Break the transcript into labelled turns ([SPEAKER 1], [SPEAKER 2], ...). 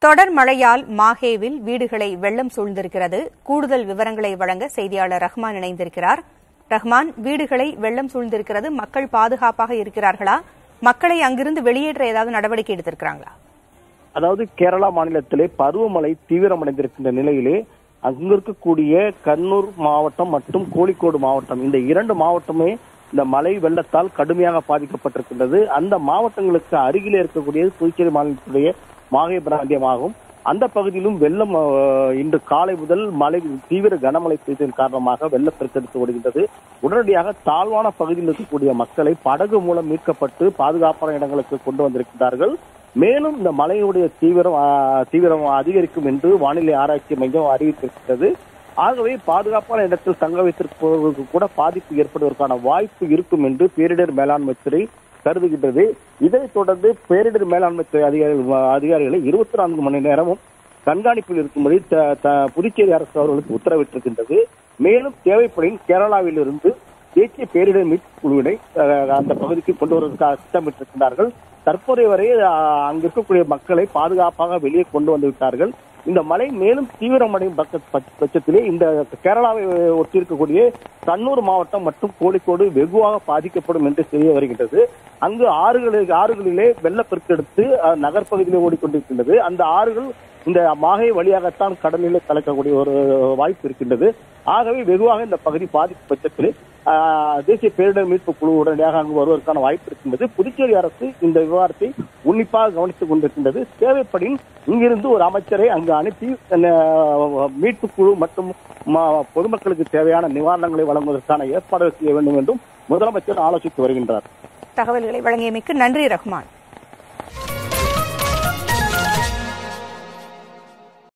[SPEAKER 1] தொடர் மழையால் மாஹேவில் வீடுகளை வெள்ளம் சூழ்ந்திருக்கிறது. கூடுதல் விவரங்களை வழங்க செய்தியாளர் ரஹ்மான் இணைந்திருக்கிறார். ரஹ்மான், வீடுகளை வெள்ளம் சூழ்ந்திருக்கிறது, மக்கள் பாதுகாப்பாக இருக்கிறார்களா? மக்களை அங்கிருந்து வெளியேற்ற ஏதாவது நடவடிக்கை எடுத்திருக்கிறாங்களா?
[SPEAKER 2] அதாவது கேரளா மாநிலத்திலே பருவமழை தீவிரமடைந்திருக்கின்ற நிலையிலே அங்கு இருக்கக்கூடிய கண்ணூர் மாவட்டம் மற்றும் கோழிக்கோடு மாவட்டம், இந்த இரண்டு மாவட்டமே இந்த மழை வெள்ளத்தால் கடுமையாக பாதிக்கப்பட்டிருக்கின்றது. அந்த மாவட்டங்களுக்கு அருகிலே இருக்கக்கூடிய புதுச்சேரி மாநிலத்துடைய மாஹே பிராந்தியமாகும். அந்த பகுதியிலும் வெள்ளம் இன்று காலை முதல் மழை தீவிர கனமழை பெய்ததன் காரணமாக வெள்ளப்பெருக்கெடுத்து வருகின்றது. உடனடியாக தாழ்வான பகுதியில் இருக்கக்கூடிய மக்களை படகு மூலம் மீட்கப்பட்டு பாதுகாப்பான இடங்களுக்கு கொண்டு வந்திருக்கிறார்கள். மேலும் இந்த மழையுடைய தீவிரம் அதிகரிக்கும் என்று வானிலை ஆராய்ச்சி மையம் அறிவித்திருக்கிறது. ஆகவே பாதுகாப்பான இடத்தில் தங்க வைத்திருப்பவர்களுக்கு கூட பாதிப்பு ஏற்படுவதற்கான வாய்ப்பு இருக்கும் என்று பேரிடர் மேலாண்மை துறை கருதுகின்றது. இதைத் தொடர்ந்து பேரிடர் மேலாண்மை துறை அதிகாரிகளை 24 மணி நேரமும் கண்காணிப்பில் இருக்கும்படி புதுச்சேரி அரசு அவர்களுக்கு உத்தரவிட்டிருக்கின்றது. மேலும் தேவைப்படின் கேரளாவில் இருந்து தேசிய பேரிடர் மீட்பு குழுவினை அந்த பகுதிக்கு கொண்டு வருவதற்காக திட்டமிட்டிருக்கிறார்கள். தற்போதைய வரை அங்கு இருக்கக்கூடிய மக்களை பாதுகாப்பாக வெளியே கொண்டு வந்து விட்டார்கள். இந்த மழை மேலும் தீவிரமடையும் பட்சத்திலே இந்த கேரளாவை ஒட்டியிருக்கக்கூடிய கண்ணூர் மாவட்டம் மற்றும் கோழிக்கோடு வெகுவாக பாதிக்கப்படும் என்று தெரிய வருகின்றது. அங்கு ஆறுகளிலே வெள்ளப்பெருக்கெடுத்து நகர்ப்பகுதியிலே ஓடிக்கொண்டிருக்கின்றது. அந்த ஆறுகள் இந்த மாஹே வழியாகத்தான் கடலிலே கலக்கக்கூடிய ஒரு வாய்ப்பு இருக்கின்றது. ஆகவே வெகுவாக இந்த பகுதி பாதிப்பு பட்சத்தில் தேசிய பேரிடர் மீட்பு குழு உடனடியாக அங்கு வருவதற்கான வாய்ப்பு இருக்கின்றது. புதுச்சேரி அரசு இந்த விவகாரத்தை உன்னிப்பாக கவனித்துக் கொண்டிருக்கின்றது. தேவைப்படின் இங்கிருந்து ஒரு அமைச்சரை அங்கு அனுப்பி மீட்பு குழு மற்றும் பொதுமக்களுக்கு தேவையான நிவாரணங்களை வழங்குவதற்கான ஏற்பாடுகள் செய்ய வேண்டும் என்றும் முதலமைச்சர் ஆலோசித்து வருகின்றார்.
[SPEAKER 1] தகவல்களை வழங்கியமைக்கு நன்றி ரஹ்மான்.